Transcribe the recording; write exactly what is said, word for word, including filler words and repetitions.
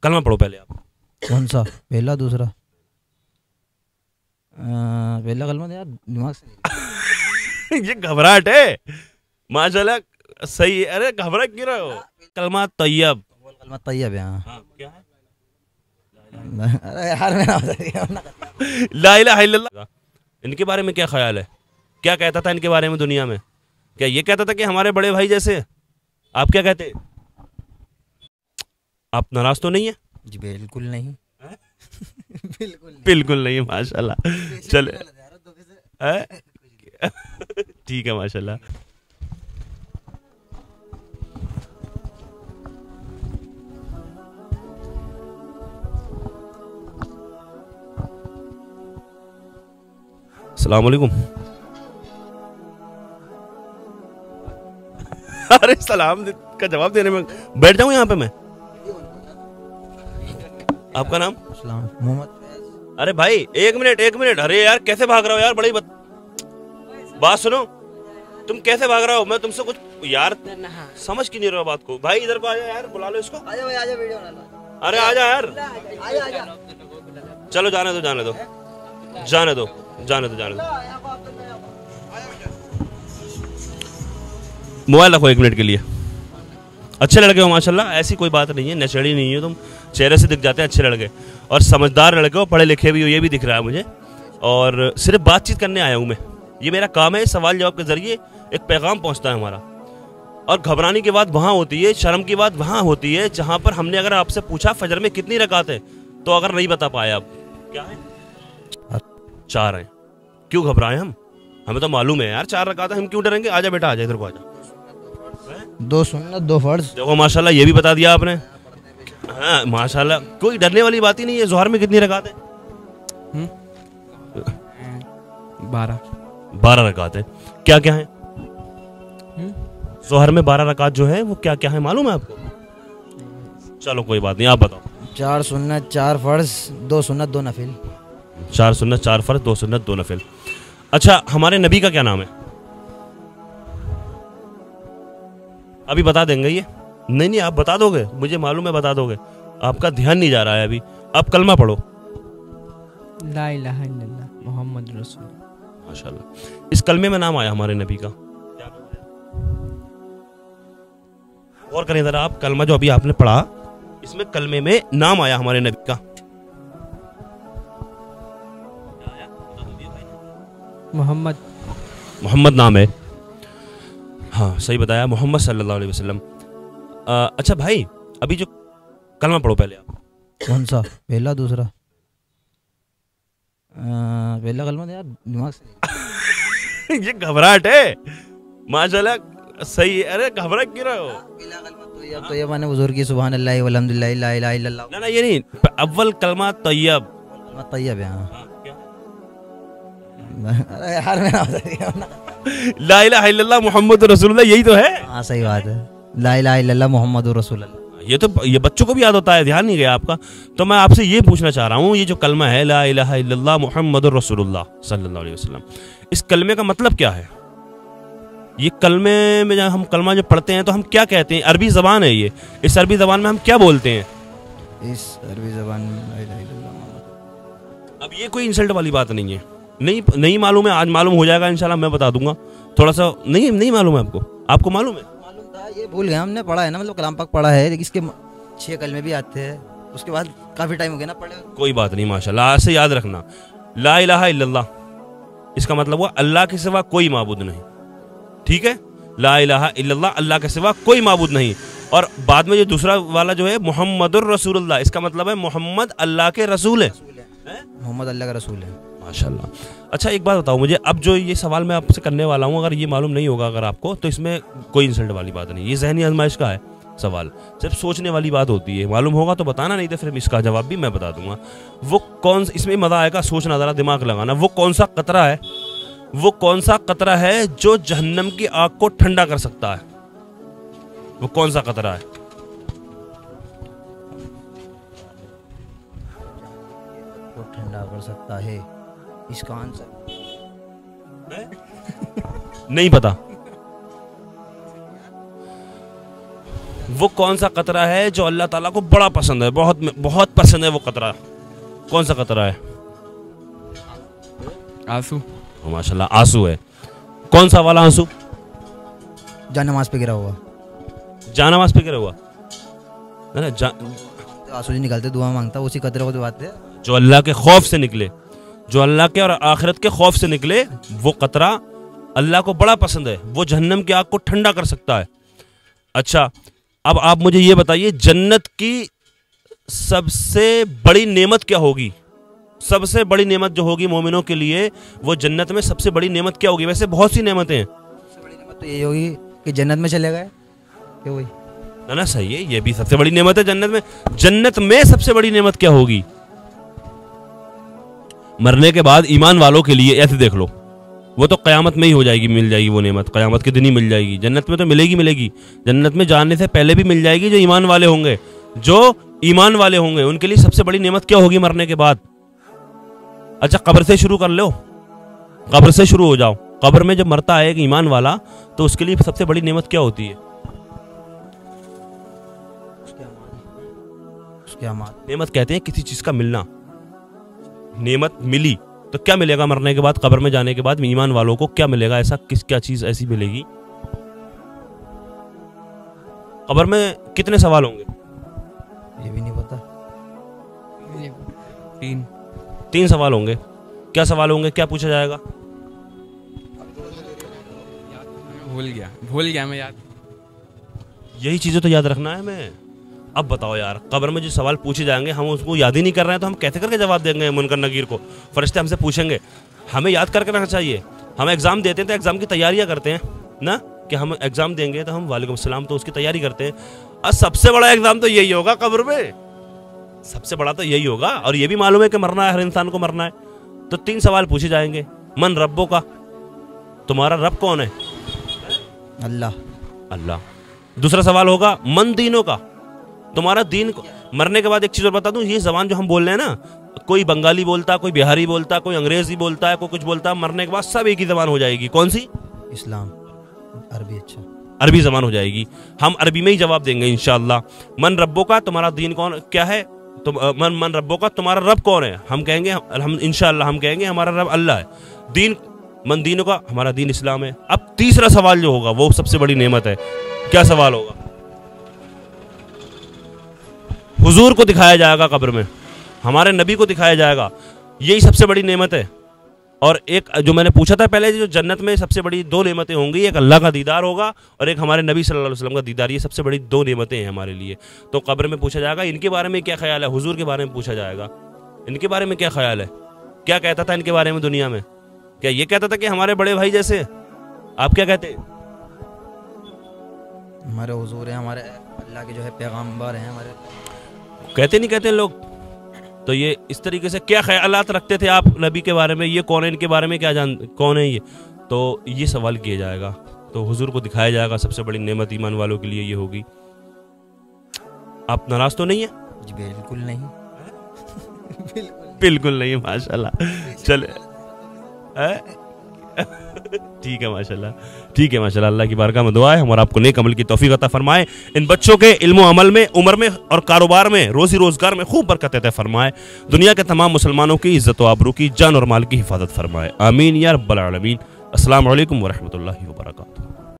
कलमा पढ़ो पहले आप। कौन सा? पहला दूसरा? अ, पहला कलमा तो यार दिमाग से नहीं। ये घबराहट है माशाल्लाह, सही है। अरे घबरा क्यों रहे हो? कलमा तैयब। कलमा तैयब है। हाँ। हाँ, क्या है? अरे यार मैं ना बता दिया। ला इलाहा इल्लल्लाह। इनके बारे में क्या ख्याल है? क्या कहता था इनके बारे में दुनिया में? क्या ये कहता था कि हमारे बड़े भाई जैसे? आप क्या कहते? आप नाराज तो नहीं है? जी बिल्कुल नहीं। बिल्कुल नहीं। बिल्कुल नहीं है माशाल्लाह। चले हैं? ठीक है माशाल्लाह। अस्सलाम वालेकुम। अरे सलाम का जवाब देने में बैठ जाऊं यहाँ पे मैं? आपका नाम? मोहम्मद। अरे भाई एक मिनट एक मिनट। अरे यार कैसे भाग रहे हो यार? बड़ी बत... बात सुनो, तुम कैसे भाग रहे हो? मैं तुमसे कुछ यार समझ क्यों नहीं रहा बात को? भाई इधर को आ जा यार, बुला लो इसको। आजा भाई, आजा वीडियो बना लो। अरे आ जा यार। आजा आजा। चलो जाने दो जाने दो जाने दो जाने दो जाने दो। मोबाइल रखो एक मिनट के लिए। अच्छे लड़के हो माशाल्लाह, ऐसी कोई बात नहीं है, नशेड़ी नहीं हो तुम, चेहरे से दिख जाते हैं अच्छे लड़के और समझदार लड़के हो, पढ़े लिखे भी हो, ये भी दिख रहा है मुझे। और सिर्फ बातचीत करने आया हूँ मैं, ये मेरा काम है। सवाल जवाब के जरिए एक पैगाम पहुँचता है हमारा। और घबराने की बात वहाँ होती है, शर्म की बात वहाँ होती है जहाँ पर हमने अगर आपसे पूछा फजर में कितनी रकात है, तो अगर नहीं बता पाए आप क्या है? चार हैं। क्यों घबराएं हम? हमें तो मालूम है यार चार रकात है, हम क्यों डरेंगे? आजा बेटा आजा, इधर को आजा। दो सुन्नत दो फर्ज। देखो माशाल्लाह ये भी बता दिया आपने। हाँ माशाल्लाह, कोई डरने वाली बात ही नहीं है। जोहर में कितनी रकात है? बारह। बारह रकात है। क्या क्या है जोहर में? बारह रकात जो है वो क्या क्या है मालूम है आपको? चलो कोई बात नहीं, आप बताओ। चार सुन्नत चार फर्ज, दो सुन्नत दो नफिल। चार सुन्नत चार फर्ज, दो सुन्नत दो नफिल। अच्छा, हमारे नबी का क्या नाम है? अभी बता देंगे ये? नहीं नहीं, आप बता दोगे, मुझे मालूम है बता दोगे। आपका ध्यान नहीं जा रहा है अभी। आप कलमा पढ़ो। ला इलाहा इल्लल्लाह मोहम्मद रसूल। माशाल्लाह। इस कलमे में नाम आया हमारे नबी का। और करें जरा आप, कलमा जो अभी आपने पढ़ा इसमें कलमे में नाम आया हमारे नबी का। मोहम्मद। मोहम्मद नाम है। हाँ सही बताया, मोहम्मद सल्लल्लाहु अलैहि वसल्लम। आ, अच्छा भाई, अभी जो कलमा पढ़ो पहले आप। कौन सा? पहला दूसरा? अ, पहला कलमा तो यार दिमाग से नहीं। ये घबराहट है माशाल्लाह, सही है। अरे घबरा क्यों रहे हो? पहला कलमा तो ये तो ये माने बुजुर्ग की सुभान अल्लाह वल्हम्दुलिल्लाह ला इलाहा इल्लल्लाह। ना ना ये नहीं, अव्वल कलमा तैयब। कलमा तैयब है। हाँ। अरे यार मैं ना बता दिया। ला इलाहा इल्लल्लाह मुहम्मद रसूलुल्लाह, यही तो है। हाँ सही बात है, ला इलाहा इल्लल्लाह मुहम्मद रसूलुल्लाह। ये तो ये बच्चों को भी याद होता है, ध्यान नहीं गया आपका। तो मैं आपसे ये पूछना चाह रहा हूँ, ये जो कलमा है ला इलाहा इल्लल्लाह मुहम्मद रसूलुल्लाह सल्लल्लाहु अलैहि वसल्लम, इस कलमे का मतलब क्या है? ये कलमे में जब हम कलमा जो पढ़ते हैं तो हम क्या कहते हैं? अरबी ज़बान है ये, इस अरबी ज़बान में हम क्या बोलते हैं? इस अरबी ज़बान में ला इलाहा इल्लल्लाह। अब ये कोई इंसल्ट वाली बात नहीं है। नहीं नहीं मालूम है, आज मालूम हो जाएगा इंशाल्लाह, मैं बता दूंगा। थोड़ा सा नहीं नहीं मालूम है आपको? आपको मालूम है? मालूम था, ये भूल गया। हमने पढ़ा है ना, मतलब कलाम पाक पढ़ा है, लेकिन इसके छह कलमे भी आते हैं। उसके बाद काफी टाइम हो गया ना पढ़े। कोई बात नहीं माशाल्लाह, आज से याद रखना, ला इलाहा इल्लल्लाह इसका मतलब हुआ अल्लाह के सिवा कोई माबूद नहीं। ठीक है, ला इलाहा इल्लल्लाह, अल्लाह के सिवा कोई माबूद नहीं। और बाद में जो दूसरा वाला जो है मुहम्मदुर रसूलुल्लाह, इसका मतलब है मोहम्मद अल्लाह के रसूल है। मोहम्मद अल्लाह का रसूल है। माशाल्लाह। अच्छा एक बात बताओ मुझे, अब जो ये सवाल मैं आपसे करने वाला हूँ, अगर ये मालूम नहीं होगा अगर आपको, तो इसमें कोई इंसल्ट वाली बात नहीं, ये ज़हनी आजमाइश का है सवाल, सिर्फ सोचने वाली बात होती है। मालूम होगा तो बताना, नहीं तो फिर इसका जवाब भी मैं बता दूंगा। वो कौन, इसमें मज़ा आएगा, सोचना ज़रा, दिमाग लगाना। वो कौन सा कतरा है, वो कौन सा कतरा है जो जहन्नम की आग को ठंडा कर सकता है? वो कौन सा कतरा है? वो ठंडा कर सकता है, इसका आंसर नहीं पता। वो कौन सा कतरा है जो अल्लाह ताला को बड़ा पसंद है, बहुत बहुत पसंद है वो कतरा? कौन सा कतरा है? आंसू। माशाल्लाह, आंसू है। कौन सा वाला आंसू? जान नमाज पे गिरा हुआ। जानमाज पे गिरा हुआ है ना? जा, आंसू जी निकलते दुआ मांगता, उसी कतरे को दबाते। जो अल्लाह के खौफ से निकले, जो अल्लाह के और आखिरत के खौफ से निकले, वो कतरा अल्लाह को बड़ा पसंद है, वो जहन्नम की आग को ठंडा कर सकता है। अच्छा, अब आप मुझे ये बताइए, जन्नत की सबसे बड़ी नेमत क्या होगी? सबसे बड़ी नेमत जो होगी मोमिनों के लिए, वो जन्नत में सबसे बड़ी नेमत क्या होगी? वैसे बहुत सी नेमतें हैं। सबसे बड़ी नेमत तो यही होगी कि जन्नत में चले गए। क्यों हुई? ना ना, सही है, ये भी सबसे बड़ी नेमत है जन्नत में। जन्नत में सबसे बड़ी नेमत क्या होगी? मरने के बाद ईमान वालों के लिए, ऐसे देख लो, वो तो क़यामत में ही हो जाएगी, मिल जाएगी वो नेमत, क़यामत के दिन ही मिल जाएगी। जन्नत में तो मिलेगी मिलेगी, जन्नत में जाने से पहले भी मिल जाएगी। जो ईमान वाले होंगे, जो ईमान वाले होंगे उनके लिए सबसे बड़ी नेमत क्या होगी मरने के बाद? अच्छा, कब्र से शुरू कर लो, कब्र से शुरू हो जाओ। कब्र में जब मरता है एक ईमान वाला, तो उसके लिए सबसे बड़ी नेमत क्या होती है? नेमत कहते हैं किसी चीज का मिलना। नेमत मिली तो क्या मिलेगा मरने के बाद, कब्र में जाने के बाद ईमान वालों को क्या मिलेगा? ऐसा किस क्या चीज ऐसी मिलेगी? कब्र में कितने सवाल होंगे? ये भी नहीं पता। तीन तीन सवाल होंगे। क्या सवाल होंगे? क्या पूछा जाएगा? भूल गया भूल गया मैं याद। यही चीजें तो याद रखना है मैं। अब बताओ यार, कब्र में जो सवाल पूछे जाएंगे हम उसको याद ही नहीं कर रहे हैं, तो हम कैसे करके जवाब देंगे मुनकर नकीर को? फरिश्ते हमसे पूछेंगे, हमें याद करके रखना चाहिए। हम एग्जाम देते हैं तो एग्जाम की तैयारियां करते हैं ना, कि हम एग्जाम देंगे तो हम वालेकुम सलाम तो उसकी तैयारी करते हैं। और सबसे बड़ा एग्जाम तो यही होगा कब्र में, सबसे बड़ा तो यही होगा। और ये भी मालूम है कि मरना है, हर इंसान को मरना है। तो तीन सवाल पूछे जाएंगे। मन रब्बो का, तुम्हारा रब कौन है? अल्लाह। अल्लाह। दूसरा सवाल होगा मन दीनों का, तुम्हारा दीन। मरने के बाद एक चीज और बता दूं, ये जबान जो हम बोल रहे हैं ना, कोई बंगाली बोलता, कोई बिहारी बोलता, कोई अंग्रेजी बोलता है, कोई कुछ बोलता है, मरने के बाद सब एक ही जबान हो जाएगी। कौन सी? इस्लाम, अरबी। अच्छा, अरबी जबान हो जाएगी। हम अरबी में ही जवाब देंगे इंशाअल्लाह। मन रब्बो का, तुम्हारा दीन कौन क्या है? तुम मन मन रब्बो का, तुम्हारा रब कौन है? हम कहेंगे हम इंशाअल्लाह हम कहेंगे हमारा रब अल्लाह है। दीन, मन दीनों का, हमारा दीन इस्लाम है। अब तीसरा सवाल जो होगा वो सबसे बड़ी नेमत है। क्या सवाल होगा? हुजूर को दिखाया जाएगा कब्र में, हमारे नबी को दिखाया जाएगा। यही सबसे बड़ी नेमत है। और एक जो मैंने पूछा था पहले, जो जन्नत में सबसे बड़ी दो नेमतें होंगी, एक अल्लाह का दीदार होगा और एक हमारे नबी सल्लल्लाहु अलैहि वसल्लम का दीदार। ये सबसे बड़ी दो नेमतें हैं हमारे लिए। तो कब्र में पूछा जाएगा इनके बारे में क्या ख्याल है, हुजूर के बारे में पूछा जाएगा, इनके बारे में क्या ख्याल है, क्या कहता था इनके बारे में दुनिया में? क्या ये कहता था कि हमारे बड़े भाई जैसे? आप क्या कहते हैं? हमारे हुजूर हैं, हमारे अल्लाह के जो है पैगंबर हैं हमारे। कहते नहीं कहते लोग? तो ये इस तरीके से क्या ख्यालात रखते थे आप नबी के बारे में, ये कौन है, इनके बारे में क्या जान, कौन है ये? तो ये सवाल किया जाएगा। तो हुजूर को दिखाया जाएगा, सबसे बड़ी नेमत ईमान वालों के लिए ये होगी। आप नाराज तो नहीं है? जी बिल्कुल नहीं। बिल्कुल बिल्कुल नहीं, माशाल्लाह। चले ठीक है माशाल्लाह, ठीक है माशाल्लाह। अल्लाह की बारगाह में दुआ है हमारा आपको नेक अमल की तौफीक अता फरमाए। इन बच्चों के इल्म अमल में, उम्र में और कारोबार में, रोजी रोजगार में खूब बरकत अता फरमाए। दुनिया के तमाम मुसलमानों की इज्जत व आबरू की, जान और माल की हिफाजत फरमाए। आमीन या रब्बल आलमीन। अस्सलामु अलैकुम व रहमतुल्लाहि व बरकातुहू।